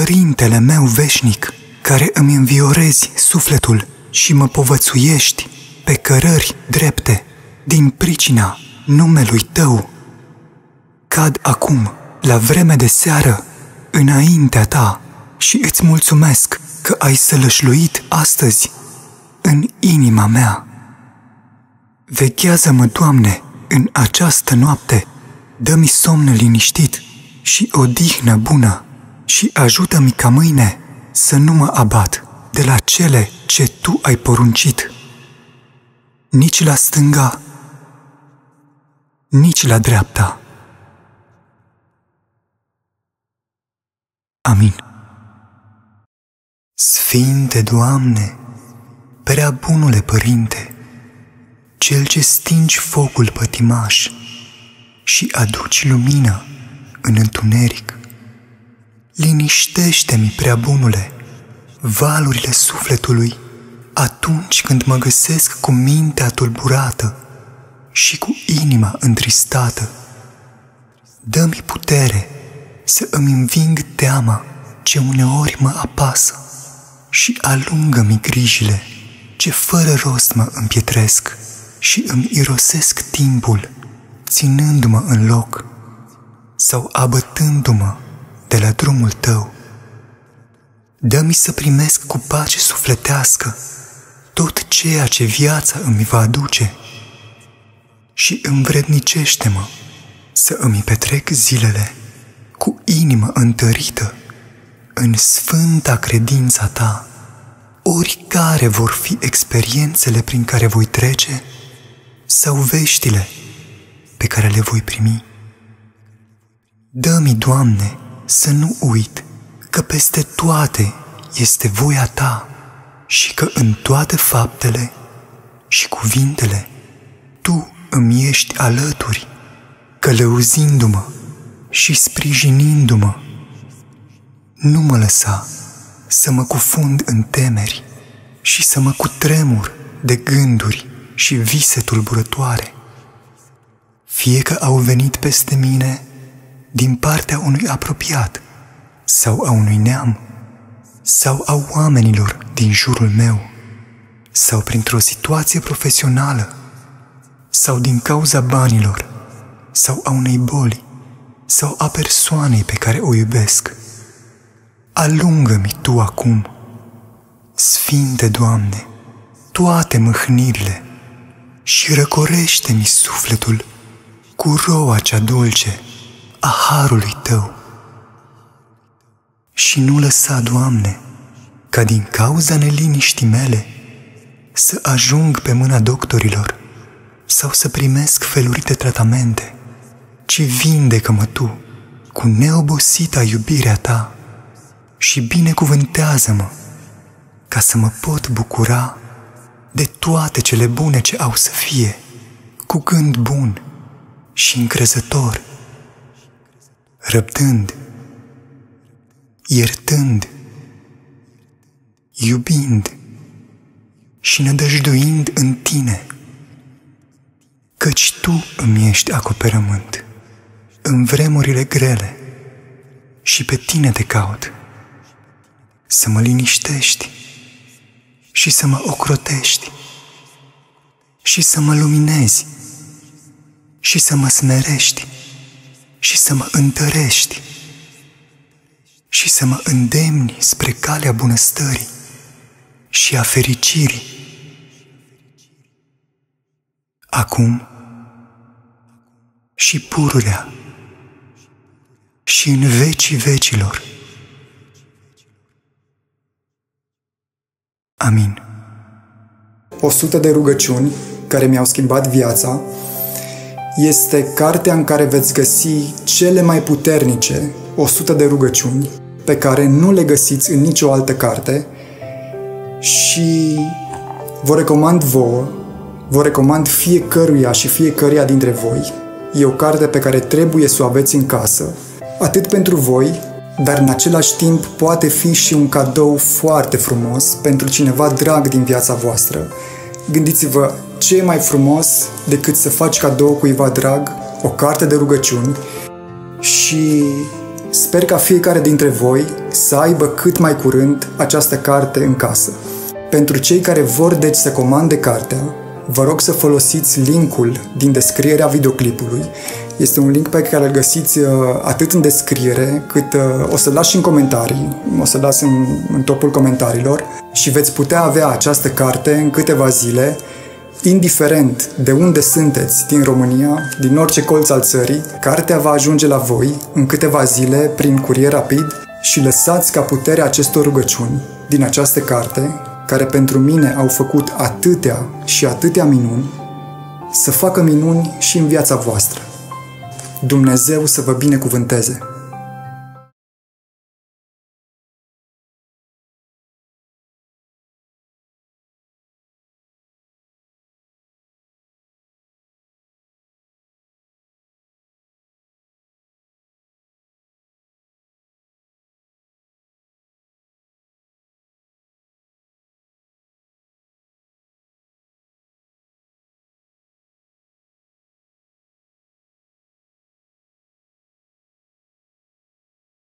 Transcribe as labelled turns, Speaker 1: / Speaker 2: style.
Speaker 1: Părintele meu veșnic, care îmi înviorezi sufletul și mă povățuiești pe cărări drepte din pricina numelui Tău, cad acum, la vreme de seară, înaintea Ta și îți mulțumesc că ai sălășluit astăzi în inima mea. Veghează-mă, Doamne, în această noapte, dă-mi somn liniștit și odihnă bună și ajută-mi ca mâine să nu mă abat de la cele ce Tu ai poruncit, nici la stânga, nici la dreapta. Amin. Sfinte Doamne, prea bunule Părinte, Cel ce stingi focul pătimaș și aduci lumină în întuneric, liniștește-mi, prea bunule, valurile sufletului atunci când mă găsesc cu mintea tulburată și cu inima întristată. Dă-mi putere să îmi înving teama ce uneori mă apasă și alungă-mi grijile ce fără rost mă împietresc și îmi irosesc timpul, ținându-mă în loc sau abătându-mă de la drumul Tău. Dă-mi să primesc cu pace sufletească tot ceea ce viața îmi va aduce și învrednicește-mă să îmi petrec zilele cu inimă întărită în sfânta credința Ta, oricare vor fi experiențele prin care voi trece sau veștile pe care le voi primi. Dă-mi, Doamne, să nu uit că peste toate este voia Ta și că în toate faptele și cuvintele Tu îmi ești alături, călăuzindu-mă și sprijinindu-mă. Nu mă lăsa să mă cufund în temeri și să mă cutremur de gânduri și vise tulburătoare, fie că au venit peste mine din partea unui apropiat sau a unui neam, sau a oamenilor din jurul meu, sau printr-o situație profesională, sau din cauza banilor, sau a unei boli, sau a persoanei pe care o iubesc. Alungă-mi Tu acum, Sfinte Doamne, toate mâhnirile și răcorește-mi sufletul cu roa cea dulce a harului Tău. Și nu lăsa, Doamne, ca din cauza neliniștii mele să ajung pe mâna doctorilor sau să primesc felurite tratamente, ci vindecă-mă Tu cu neobosita iubirea Ta și binecuvântează-mă ca să mă pot bucura de toate cele bune ce au să fie, cu gând bun și încrezător, răbdând, iertând, iubind și nădăjduind în Tine, căci Tu îmi ești acoperământ în vremurile grele și pe Tine te caut, să mă liniștești și să mă ocrotești și să mă luminezi și să mă smerești și să mă întărești și să mă îndemni spre calea bunăstării și a fericirii. Acum și pururea și în vecii vecilor. Amin.
Speaker 2: 100 de rugăciuni care mi-au schimbat viața este cartea în care veți găsi cele mai puternice 100 de rugăciuni pe care nu le găsiți în nicio altă carte și vă recomand vouă, vă recomand fiecăruia și fiecăruia dintre voi. E o carte pe care trebuie să o aveți în casă, atât pentru voi, dar în același timp poate fi și un cadou foarte frumos pentru cineva drag din viața voastră. Gândiți-vă, ce e mai frumos decât să faci cadou cuiva drag o carte de rugăciuni și Sper ca fiecare dintre voi să aibă cât mai curând această carte în casă. Pentru cei care vor deci să comande cartea, vă rog să folosiți linkul din descrierea videoclipului. Este un link pe care îl găsiți atât în descriere, cât o să-l las și în comentarii, o să-l las în topul comentariilor și veți putea avea această carte în câteva zile, indiferent de unde sunteți din România, din orice colț al țării. Cartea va ajunge la voi în câteva zile prin curier rapid și lăsați ca puterea acestor rugăciuni din această carte, care pentru mine au făcut atâtea și atâtea minuni, să facă minuni și în viața voastră. Dumnezeu să vă binecuvânteze!